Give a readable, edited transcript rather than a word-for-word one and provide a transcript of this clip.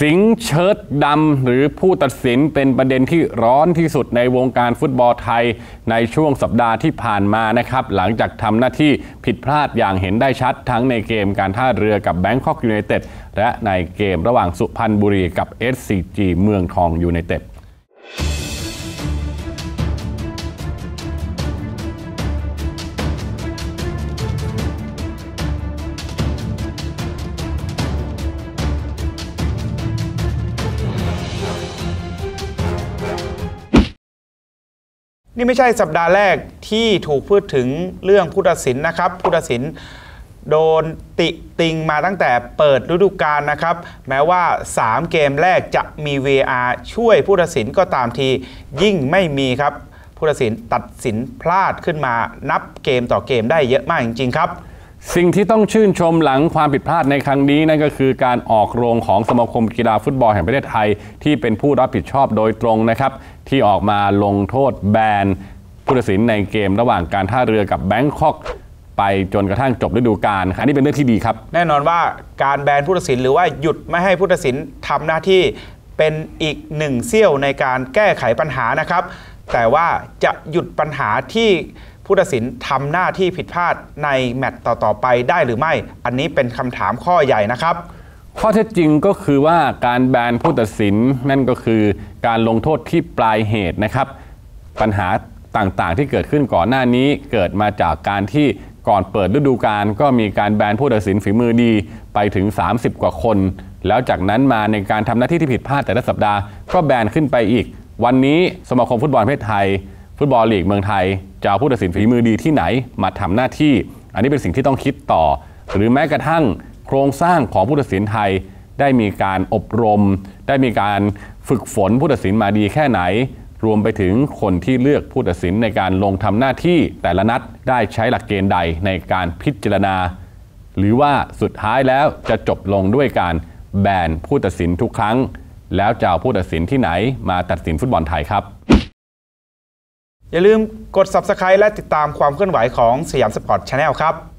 สิงห์เชิดดำหรือผู้ตัดสินเป็นประเด็นที่ร้อนที่สุดในวงการฟุตบอลไทยในช่วงสัปดาห์ที่ผ่านมานะครับหลังจากทำหน้าที่ผิดพลาดอย่างเห็นได้ชัดทั้งในเกมการท่าเรือกับแบงคอกยูไนเต็ดและในเกมระหว่างสุพรรณบุรีกับ SCG เมืองทองยูไนเต็ดนี่ไม่ใช่สัปดาห์แรกที่ถูกพูดถึงเรื่องผู้ตัดสินนะครับผู้ตัดสินโดนติติงมาตั้งแต่เปิดฤดูกาลนะครับแม้ว่า3เกมแรกจะมี VAR ช่วยผู้ตัดสินก็ตามทียิ่งไม่มีครับผู้ตัดสินตัดสินพลาดขึ้นมานับเกมต่อเกมได้เยอะมากจริงๆครับสิ่งที่ต้องชื่นชมหลังความผิดพลาดในครั้งนี้นั่นก็คือการออกโรงของสมาคมกีฬาฟุตบอลแห่งประเทศไทยที่เป็นผู้รับผิดชอบโดยตรงนะครับที่ออกมาลงโทษแบนผู้ตัดสินในเกมระหว่างการท่าเรือกับแบงคอกไปจนกระทั่งจบฤดูกาลอันนี้เป็นเรื่องที่ดีครับแน่นอนว่าการแบนผู้ตัดสินหรือว่าหยุดไม่ให้ผู้ตัดสินทำหน้าที่เป็นอีกหนึ่งเสี้ยวในการแก้ไขปัญหานะครับแต่ว่าจะหยุดปัญหาที่ผู้ตัดสินทำหน้าที่ผิดพลาดในแมตช์ต่อๆไปได้หรือไม่อันนี้เป็นคำถามข้อใหญ่นะครับข้อเท็จจริงก็คือว่าการแบนผู้ตัดสินนั่นก็คือการลงโทษที่ปลายเหตุนะครับปัญหาต่างๆที่เกิดขึ้นก่อนหน้านี้เกิดมาจากการที่ก่อนเปิดฤดูกาลก็มีการแบนผู้ตัดสินฝีมือดีไปถึง30กว่าคนแล้วจากนั้นมาในการทำหน้าที่ที่ผิดพลาดแต่ละสัปดาห์ก็แบนขึ้นไปอีกวันนี้สมาคมฟุตบอลแห่งประเทศไทยฟุตบอลลีกเมืองไทยจะเอาผู้ตัดสินฝีมือดีที่ไหนมาทำหน้าที่อันนี้เป็นสิ่งที่ต้องคิดต่อหรือแม้กระทั่งโครงสร้างของผู้ตัดสินไทยได้มีการอบรมได้มีการฝึกฝนผู้ตัดสินมาดีแค่ไหนรวมไปถึงคนที่เลือกผู้ตัดสินในการลงทำหน้าที่แต่ละนัดได้ใช้หลักเกณฑ์ใดในการพิจารณาหรือว่าสุดท้ายแล้วจะจบลงด้วยการแบนผู้ตัดสินทุกครั้งแล้วจะเอาผู้ตัดสินที่ไหนมาตัดสินฟุตบอลไทยครับอย่าลืมกด Subscribe และติดตามความเคลื่อนไหวของสยามสปอร์ต Channel ครับ